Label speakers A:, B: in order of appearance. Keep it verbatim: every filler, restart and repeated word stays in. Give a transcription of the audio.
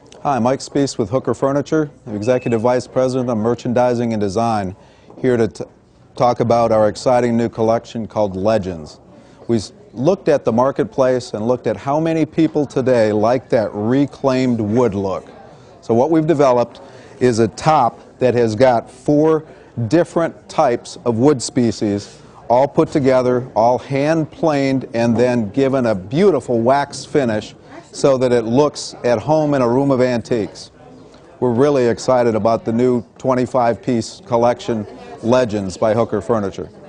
A: Hi, Mike Spees with Hooker Furniture, Executive Vice President of Merchandising and Design, here to t talk about our exciting new collection called Legends. We looked at the marketplace and looked at how many people today like that reclaimed wood look. So what we've developed is a top that has got four different types of wood species all put together, all hand planed, and then given a beautiful wax finish so that it looks at home in a room of antiques. We're really excited about the new twenty-five piece collection, Legends by Hooker Furniture.